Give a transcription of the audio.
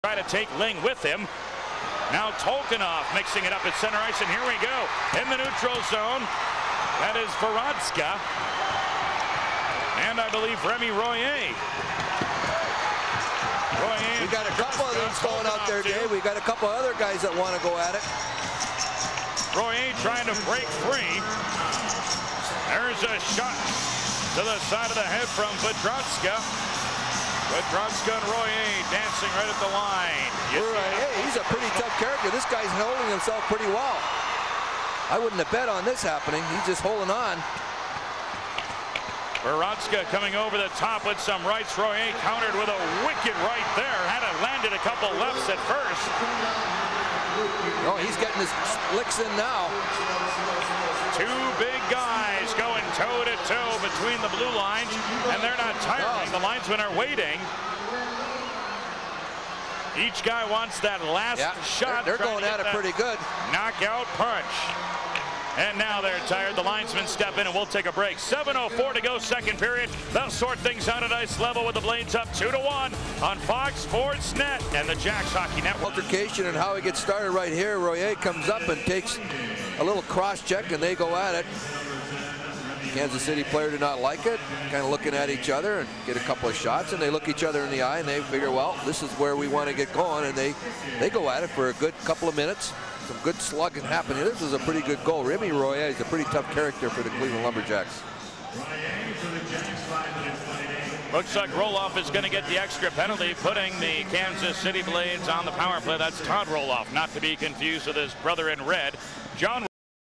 Try to take Ling with him. Now Tolkanoff mixing it up at center ice, and here we go. In the neutral zone, that is Varadska. And I believe Remy Royer. We got a couple of these going out there, Dave. We got a couple other guys that want to go at it. Royer trying to break free. There's a shot to the side of the head from Varadska. Varadska and Royer dancing right at the line. Hey, he's a pretty tough character. This guy's holding himself pretty well. I wouldn't have bet on this happening. He's just holding on. Varadska coming over the top with some rights. Royer countered with a wicked right there. Had it landed a couple lefts at first. Oh, he's getting his licks in now. Two big guys going toe-to-toe between the blue lines, and they're not tiring. The linesmen are waiting. Each guy wants that last shot. They're going at it pretty good. Knockout punch. And now they're tired. The linesmen step in, and we'll take a break. 7:04 to go, second period. They'll sort things out at ice level with the Blades up 2-1 on Fox Sports Net and the Jacks Hockey Network. Altercation and how he gets started right here. Royer comes up and takes a little cross check, and they go at it. Kansas City player did not like it, kind of looking at each other and get a couple of shots, and they look each other in the eye and they figure, well, this is where we want to get going, and they go at it for a good couple of minutes. Some good slugging happening. This was a pretty good goal. Remy Royer is a pretty tough character for the Cleveland Lumberjacks. Looks like Roloff is going to get the extra penalty, putting the Kansas City Blades on the power play. That's Todd Roloff, not to be confused with his brother in red, John